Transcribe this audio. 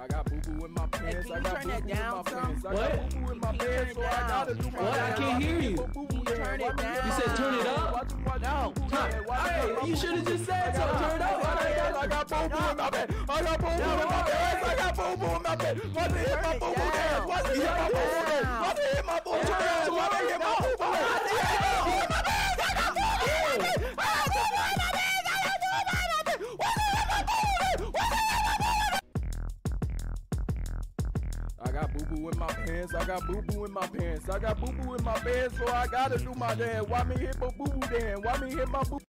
I got boo-boo in my pants. Hey, I got boo-boo in my pants. I What? got boo-boo in my pants, so I gotta do my What? I can't hear you. Turn it down. You said turn it up? No. Hey, you should have just said so. Turn it up. I got boo-boo in my pants. I got boo-boo in my pants. I got boo-boo in my pants. What's it hit my boo-boo dance? What's it hit my boo-boo dance? What's it hit my boo-boo dance? What's it hit my boo-boo dance? I got boo-boo in my pants. I got boo-boo in my pants. I got boo-boo in my pants, so I gotta do my dance. Why me hit my boo-boo dance? Why me hit my boo?